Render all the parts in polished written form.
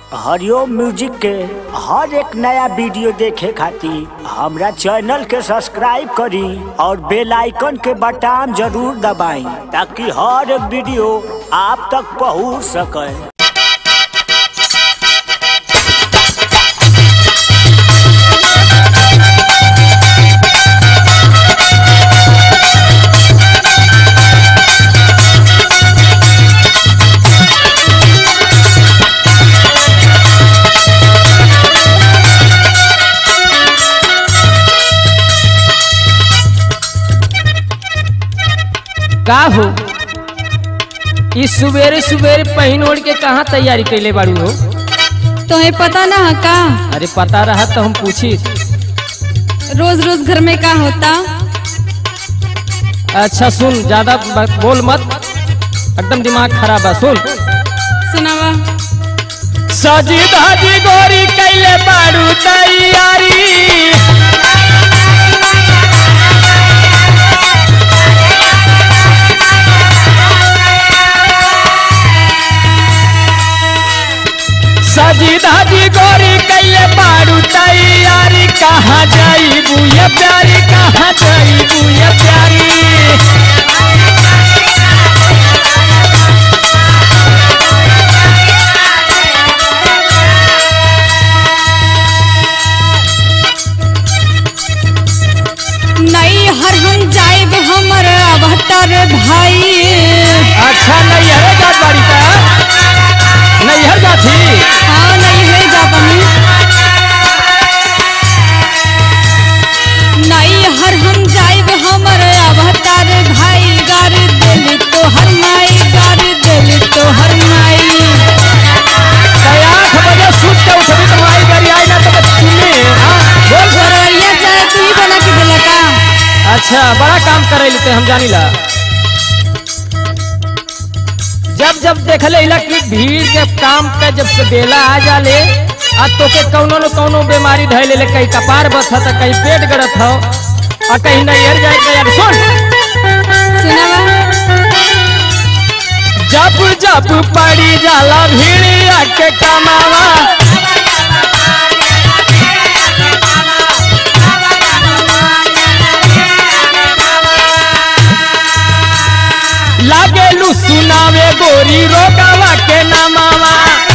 हरिओम music के हर एक नया वीडियो देखे खातिर हमरा चैनल के सब्सक्राइब करी और बेल आइकन के बटन जरूर दबाई ताकि हर एक वीडियो आप तक पहुंच सके। का हो इस सुबेरे सुबेरे पहन ओढ़ के कहाँ तैयारी कैले बाड़ू हो? तुम्हें पता ना है का? अरे पता रहा तो हम पूछी। रोज रोज घर में का होता? अच्छा सुन, ज्यादा बोल मत, एकदम दिमाग खराब है। सुन सुनावा। सजी धाजी गोरी कैले बाड़ू तैयारी, सजी धाजी गोरी कैले बाड़ू तैयारी, कहाँ जाइबू ये प्यारी, कहाँ जाइबू ये प्यारी। नहीं हर हम जाइब हमर अवतार भाई। अच्छा नैहर जात बाड़ी का? नैहर जाती? हाँ नैहर जाबनी। नहीं हर हम जाइब हमर अवतार भाई, गार दिल तो हर माई, गार दिल तो हर माई। 8 बजे सूत के उठबी तो माई गाड़ी आई ना तो चुन्नी। हां बोल गोरैया चाहे तू ही बना के देला का? अच्छा बड़ा काम करे लेते हम जानीला। जब जब देखले इला की भीड़ के काम पे जब से बेला आ जाले आ तो के कौनो न कौनो बीमारी धैले ले, कहीं कपार बथ त कहीं पेट गड़त हो आ कहीं नैहर जाए के। यार सुन सुनावा। जब जब पड़ी जाला भीड़ के कमावा, लागेलू सुनावे गोरी रोगावा के नामावा।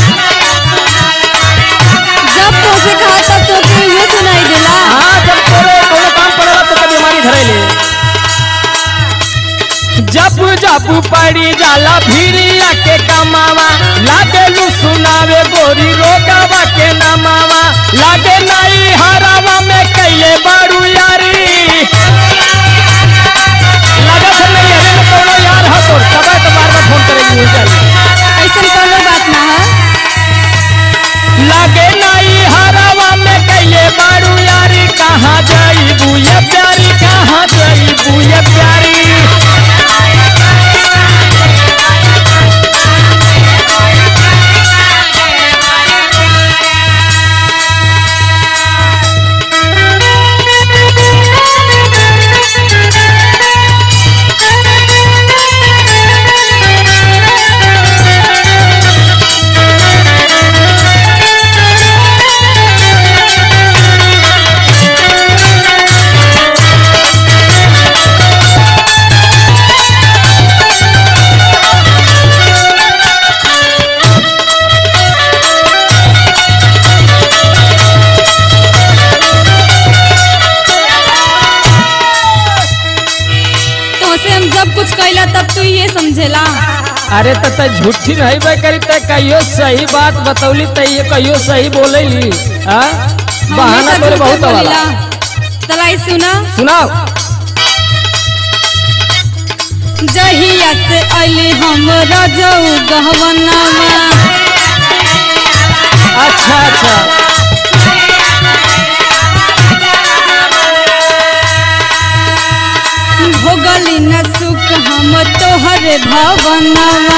जब तो से कहा तब तो के ये सुनाई देला। हाँ जब तोरे कोनो काम पड़ला तो बीमारी धरेले। जब जब पड़ी जाला भीड़िया के कमावा, लागेलू सुनावे गोरी रोगावा के नामावा। लागे नहीं हरावा में कैले बाड़ू यारी, लगत नहीं है में कोनो यार हो तोर, तब तो बार-बार फोन करेगी हो जाई। ऐसा कोनो बात ना है। लागे नहीं हरावा में कैले बाड़ू यारी, कहाँ जाइबू ये प्यारी, कहाँ जाइबू ये प्यारी। कुछ कैला तब तू ये समझेला। अरे तो झूठी नहीं बे करी तो कहियो सही बात बतौली तो ये कहियो सही बोलेली। बहाना तोरे बहुत वाला। तलाई सुना। सुनाओ। जहिया से अली हम रजऊ गहवनामा। अच्छा अच्छा भोगली न सुख हम तोहरे भवनवा।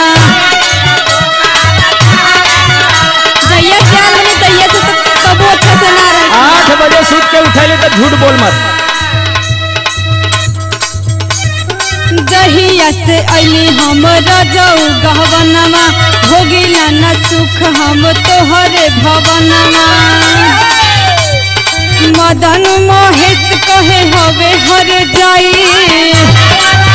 जहिया से आलनी तहिया से तो कबो अच्छा से ना रहे। 8 बजे सूत के उठैले तो झूठ बोल मत। जहिया से अली हम रजऊ गहवनमा भोगिला न सुख हम तोहरे भवनमा मदन महेश कहे हवे हर जाई